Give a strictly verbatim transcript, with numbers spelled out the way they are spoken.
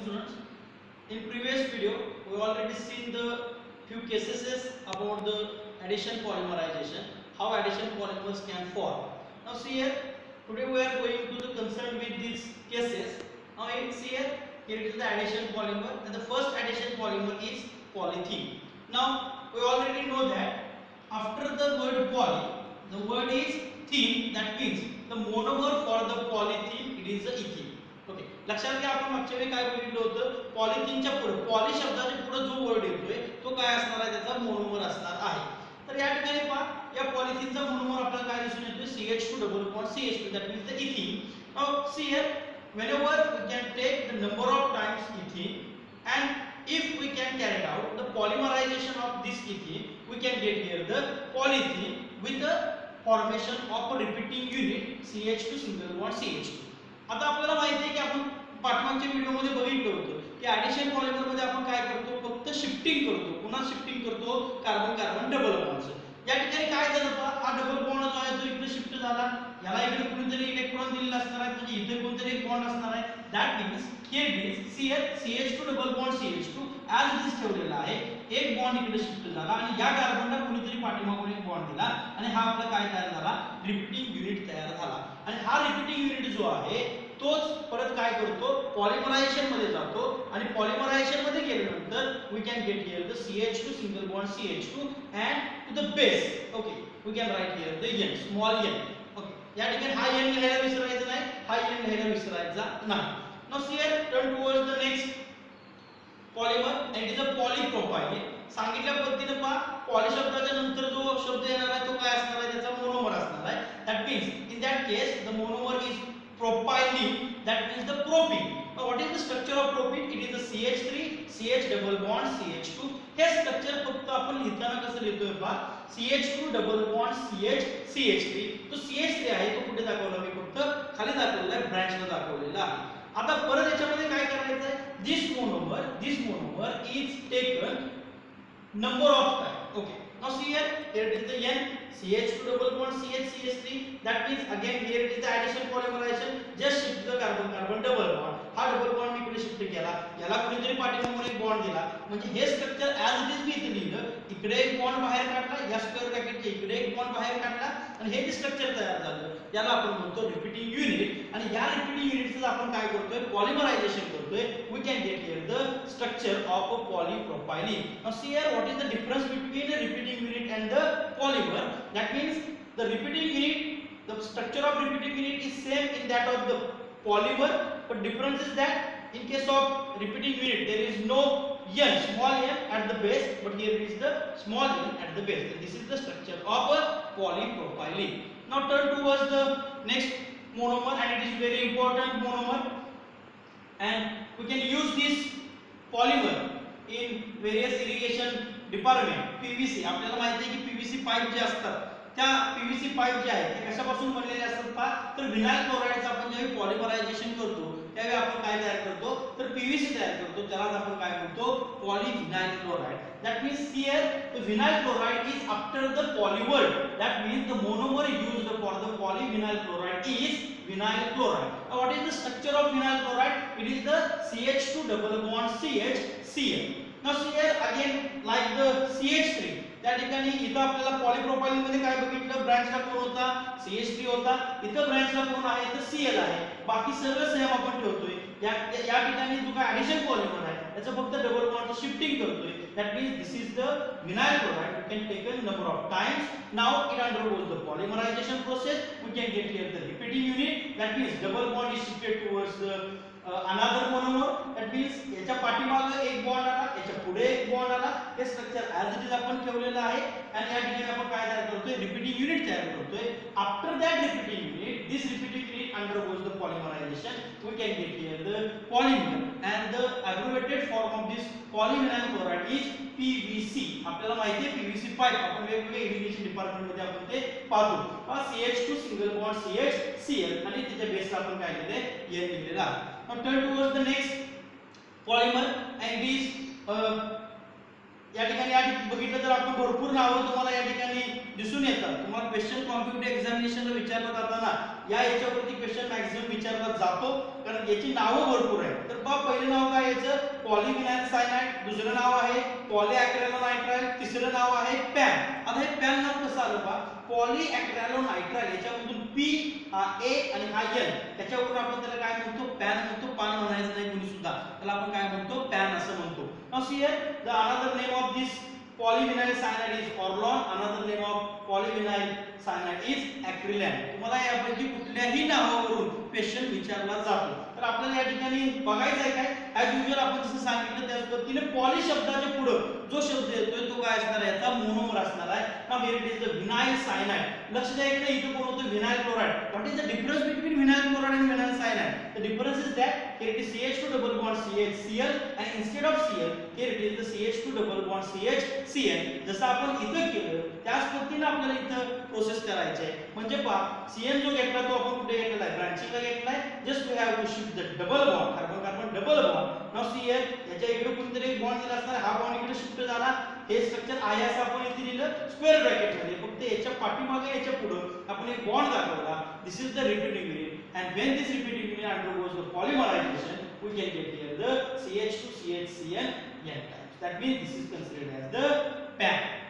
students. In previous video, we already seen the few cases about the addition polymerization, how addition polymers can form. Now see here, today we are going to the concern with these cases. Now see here, here it is the addition polymer, and the first addition polymer is polythene. Now we already know that after the word poly, the word is thene. That means the monomer for the polythene it is the ethene. Okay लक्षात घ्या आपण मागच्या वेळी काय बघितलं होतं पॉलिथिनच्या पुढे पॉली शब्दाच्या पुढे जो वर्ड येतोय तो काय असणार आहे त्याचा मोनोमर असणार आहे. तर या ठिकाणी पहा या पॉलिथिनचा मोनोमर आपल्याला काय दिसून येतोय C H two double bond C H two. That means the ethene. Now see here whenever we can take the number of times ethene and if we can carry out the polymerization of this ethene we can get here the polythene with the formation of a repeating unit C H two single bond C H two. आता आपल्याला माहिती आहे की आपण पाठमागच्या video मध्ये बघितलं होतं की ॲडिशन पॉलिमर मध्ये आपण काय करतो फक्त शिफ्टिंग करतो. पुन्हा शिफ्टिंग करतो कार्बन कार्बन डबल बॉन्डचं. या ठिकाणी काय झालं पहा हा डबल बॉन्ड जो आहे तो इकडे शिफ्ट झाला. याला इकडे कुणीतरी इलेक्ट्रॉन दिलेला असणार आहे म्हणजे इथे कोणतरी एक बॉन्ड असणार आहे. That means here it is C H C H two double bond C H two as it is ठेवलेला आहे. एक बॉन्ड इकडे शिफ्ट झाला आणि या कार्बनला कुणीतरी पाठीमागून एक बॉन्ड दिला आणि हा आपला काय तयार झाला रिपीटिंग युनिट तयार झाला. आणि हा रिपीटिंग युनिट जो आहे तोच परत काय करतो पॉलिमरायझेशन मध्ये जातो आणि पॉलिमरायझेशन मध्ये गेल्यानंतर we can get here the C H two single bond C H two and to the base. Okay we can write here the N small N. Okay या ठिकाणी हा एन लिहायला विसरायचा नाही हा एन लिहायला विसरायचा नाही. Now see here turn towards the next polymer and it is a polypropylene. सांगितल्या पद्धतीने पहा पॉली शब्दाच्या नंतर जो शब्द येणार आहे तो काय असणार आहे त्याचा मोनोमर असणार आहे. That means in that case the monomer is propylene. That means the propene. Now what is the structure of propene? It is the C H three C H double bond C H two. हे structure फक्त आपण लिहिताना कसं लिहितोय पहा C H two double bond C H C H three. तो C H three आहे तो कुठे दाखवला मी फक्त खाली दाखवलेला आहे ब्रँचला दाखवलेला आहे. आता परत याच्यामध्ये काय करायचं आहे this monomer this monomer is taken number of time. Okay now see here here it is the N C H two double bond C H C H three. That means again here it is the addition polymerization. Just shift the carbon carbon double bond. हा double bond मी इकडे shift केला याला कुणीतरी पाठीमागून एक bond दिला म्हणजे हे स्ट्रक्चर ॲज इट इज मी इथे लिहिलं. इकडे एक बॉन्ड बाहेर काढला या स्क्वेअर ब्रॅकेटच्या इकडे एक बॉन्ड बाहेर काढला आणि हे जे स्ट्रक्चर तयार झालं याला आपण म्हणतो रिपीटिंग युनिट. आणि या रिपीटिंग युनिटचं आपण काय करतोय पॉलिमरायझेशन करतोय. We can get here the structure of a polypropylene. Now see here what is the difference between a repeating unit and the polymer. That means the repeating unit, the structure of repeating unit is same in that of the polymer, but difference is that in case of repeating unit there is no n small n at the base, but here is the small n at the base. And this is the structure of a polypropylene. Now turn towards the next monomer and it is very important monomer and we can use this polymer in various irrigation department. PVC आपल्याला माहिती आहे की PVC pipe जे असतात त्या PVC pipe जे आहेत ते कशापासून बनलेले असतात पहा तर विनाइल क्लोराइडचं आपण ज्यावेळी पॉलिमरायझेशन करतो त्यावेळी आपण काय तयार करतो तर पीव्हीसी तयार करतो त्यालाच आपण काय म्हणतो polyvinyl chloride. That means here the vinyl chloride is after the poly word. That means the monomer used for the polyvinyl chloride is vinyl chloride. Now what is the structure of vinyl chloride? It is the C H two double bond C H C L. Now see here again like the C H three. त्या ठिकाणी इथं आपल्याला पॉलीप्रोपायलीन मध्ये काय बघितलं ब्रँचला कोण होता C H three होता. इथं ब्रँचला कोण आहे तर C L आहे. बाकी सगळं सेम आपण ठेवतोय. या या ठिकाणी जो काय ॲडिशन पॉलिमर आहे त्याचं फक्त डबल बॉन्ड शिफ्टिंग करतोय. That means this is the vinyl chloride. We can take a number of times. Now it undergoes the polymerization process. We can get here the repeating unit. That means double bond is shifted towards the uh, another monomer. That means याच्या पाठीमागे एक bond आला याच्या पुढे एक bond आला. हे structure as it is आपण ठेवलेलं आहे आणि या ठिकाणी आपण काय तयार करतोय रिपीटिंग युनिट तयार करतोय. After that repeating unit this repeating unit undergoes the polymerization. We can get here the polymer and the abbreviated form of this polyvinyl chloride is P V C. आपल्याला माहिती आहे P V C पाईप आपण वेगवेगळ्या irrigation department मध्ये आपण ते पाहतो. हा C H two single bond C H C L आणि त्याच्या बेसला आपण काय लिहिले N लिहिलेला आहे. Now turn towards the next polymer and this या ठिकाणी या बघितलं तर आपण भरपूर नावं तुम्हाला या ठिकाणी दिसून येतात. तुम्हाला क्वेश्चन कॉम्पिटिटिव्ह एक्झामिनेशनला विचारलं जाताना या याच्यावरती क्वेश्चन मॅक्सिमम विचारला जातो कारण याची नावं भरपूर आहेत. तर बा पहिलं नाव काय याचं पॉलीविनाइल सायनाइड, दुसरं नाव आहे पॉलीअॅक्रेलोनाइट्राइल, तिसरं नाव आहे पॅन. आता हे पॅन नाव कसं आलं पहा, पॉलीअॅक्रेलोनाइट्राइल याच्यामधून पी हा ए आणि हा एन त्याच्यावरून आपण त्याला काय म्हणतो, पॅन म्हणतो. पान म्हणायचं नाही कोणी सुद्धा, त्याला आपण काय म्हणतो, पॅन असं म्हणतो. Now see here the another name of this polyvinyl cyanide is Orlon, another name of polyvinyl cyanide is acrylan. तुम्हाला यापैकी कुठल्याही नावावरून क्वेश्चन विचारला जातो. तर आपल्याला या ठिकाणी बघायचं आहे काय, ॲज युजुअल आपण जसं सांगितलं त्याच पद्धतीने पॉली शब्दाच्या पुढे जो शब्द येतोय तो काय असणार आहे, याचा मोनोमर असणार आहे. Now here it is the vinyl cyanide. लक्ष द्या इकडे, इथे कोण होतं, vinyl chloride. What is the difference between vinyl chloride आणि vinyl cyanide? The difference is that here it is C H two double bond C H Cl and instead of Cl here it is the C H two double bond C H Cl. जसं आपण इथं केलं त्याच पद्धतीने आपल्याला इथं process करायची आहे. म्हणजे पहा, Cn जो घेतला तो आपण कुठे घेतलेला आहे, ब्रांचिंगला घेतलाय. Just we have to shift the double bond, carbon carbon double bond. Now see here याच्या इकडे कोणतरी एक बॉन्ड दिला असणार, हा बॉन्ड इकडे शिफ्ट झाला. हे स्ट्रक्चर आहे असं आपण इथे लिहिलं स्क्वेअर ब्रॅकेट मध्ये, फक्त याच्या पाठीमागे याच्या पुढे आपण एक बॉन्ड दाखवला. This is the repeating unit and when this repeating unit undergoes the polymerization we can get here the C H two C H C n n types. That means this is considered as the PAN.